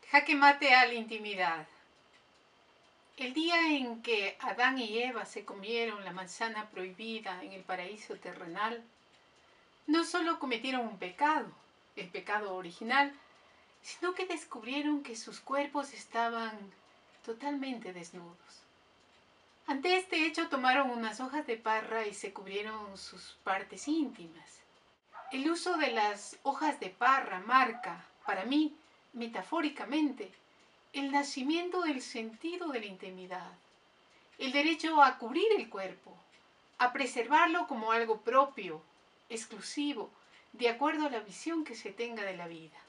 Jaque mate a la intimidad. El día en que Adán y Eva se comieron la manzana prohibida en el paraíso terrenal, no solo cometieron un pecado, el pecado original, sino que descubrieron que sus cuerpos estaban totalmente desnudos. Ante este hecho tomaron unas hojas de parra y se cubrieron sus partes íntimas. El uso de las hojas de parra marca, para mí, metafóricamente, el nacimiento del sentido de la intimidad, el derecho a cubrir el cuerpo, a preservarlo como algo propio, exclusivo, de acuerdo a la visión que se tenga de la vida.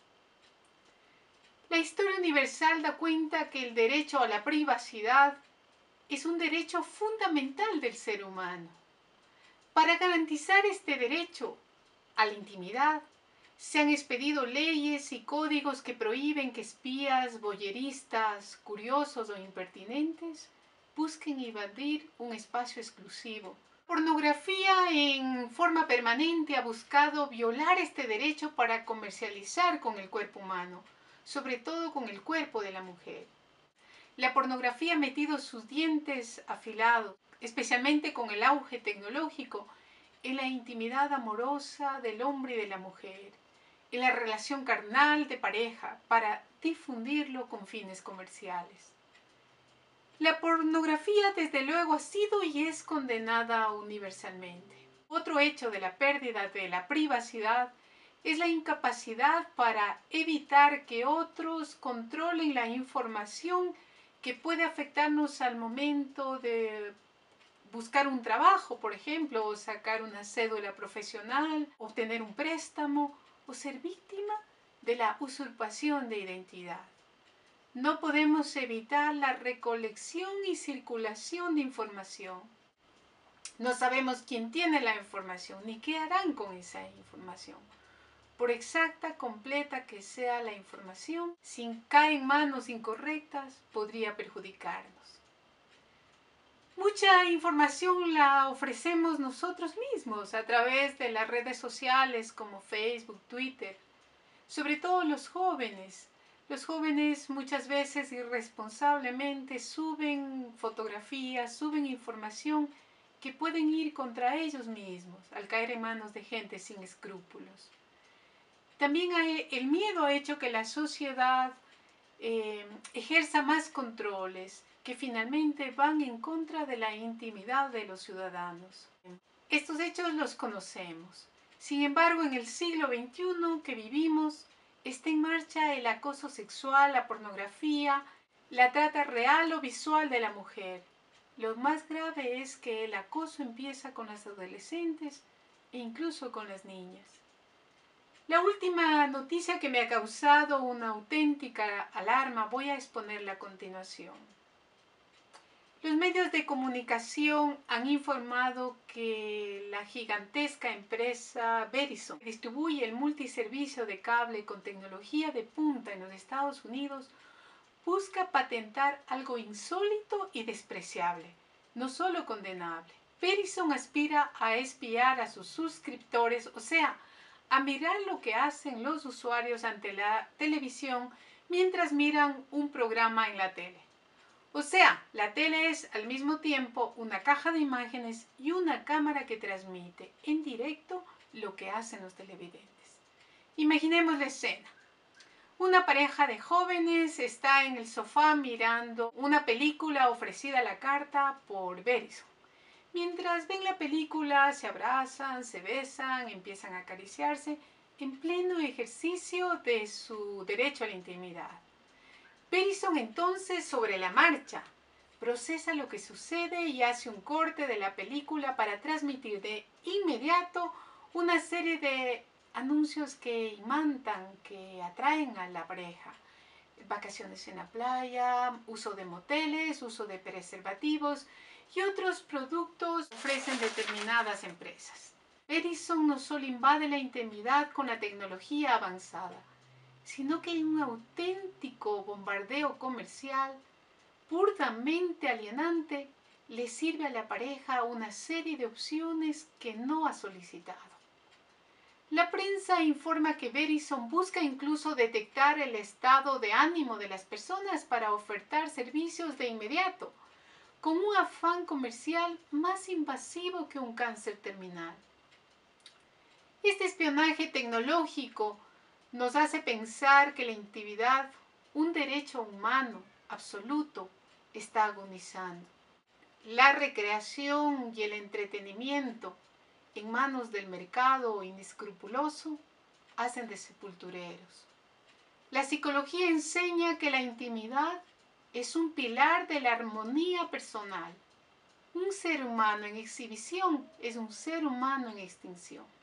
La historia universal da cuenta que el derecho a la privacidad es un derecho fundamental del ser humano. Para garantizar este derecho a la intimidad, se han expedido leyes y códigos que prohíben que espías, voyeristas, curiosos o impertinentes busquen invadir un espacio exclusivo. Pornografía en forma permanente ha buscado violar este derecho para comercializar con el cuerpo humano, sobre todo con el cuerpo de la mujer. La pornografía ha metido sus dientes afilados, especialmente con el auge tecnológico, en la intimidad amorosa del hombre y de la mujer, en la relación carnal de pareja, para difundirlo con fines comerciales. La pornografía, desde luego, ha sido y es condenada universalmente. Otro hecho de la pérdida de la privacidad es la incapacidad para evitar que otros controlen la información que puede afectarnos al momento de buscar un trabajo, por ejemplo, o sacar una cédula profesional, obtener un préstamo o ser víctima de la usurpación de identidad. No podemos evitar la recolección y circulación de información. No sabemos quién tiene la información ni qué harán con esa información. Por exacta, completa que sea la información, si cae en manos incorrectas, podría perjudicarnos. Mucha información la ofrecemos nosotros mismos a través de las redes sociales como Facebook, Twitter, sobre todo los jóvenes. Los jóvenes muchas veces irresponsablemente suben fotografías, suben información que pueden ir contra ellos mismos al caer en manos de gente sin escrúpulos. También el miedo ha hecho que la sociedad ejerza más controles que finalmente van en contra de la intimidad de los ciudadanos. Estos hechos los conocemos. Sin embargo, en el siglo XXI que vivimos, está en marcha el acoso sexual, la pornografía, la trata real o visual de la mujer. Lo más grave es que el acoso empieza con las adolescentes e incluso con las niñas. La última noticia que me ha causado una auténtica alarma voy a exponerla a continuación. Los medios de comunicación han informado que la gigantesca empresa Verizon, que distribuye el multiservicio de cable con tecnología de punta en los Estados Unidos, busca patentar algo insólito y despreciable, no solo condenable. Verizon aspira a espiar a sus suscriptores, o sea, a mirar lo que hacen los usuarios ante la televisión mientras miran un programa en la tele. O sea, la tele es al mismo tiempo una caja de imágenes y una cámara que transmite en directo lo que hacen los televidentes. Imaginemos la escena. Una pareja de jóvenes está en el sofá mirando una película ofrecida a la carta por Verizon. Mientras ven la película, se abrazan, se besan, empiezan a acariciarse en pleno ejercicio de su derecho a la intimidad. Verizon entonces, sobre la marcha, procesa lo que sucede y hace un corte de la película para transmitir de inmediato una serie de anuncios que imantan, que atraen a la pareja. Vacaciones en la playa, uso de moteles, uso de preservativos y otros productos que ofrecen determinadas empresas. Verizon no solo invade la intimidad con la tecnología avanzada, sino que hay un auténtico bombardeo comercial burdamente alienante. Le sirve a la pareja una serie de opciones que no ha solicitado. La prensa informa que Verizon busca incluso detectar el estado de ánimo de las personas para ofertar servicios de inmediato, con un afán comercial más invasivo que un cáncer terminal. Este espionaje tecnológico nos hace pensar que la intimidad, un derecho humano absoluto, está agonizando. La recreación y el entretenimiento en manos del mercado inescrupuloso hacen de sepultureros. La psicología enseña que la intimidad es un pilar de la armonía personal. Un ser humano en exhibición es un ser humano en extinción.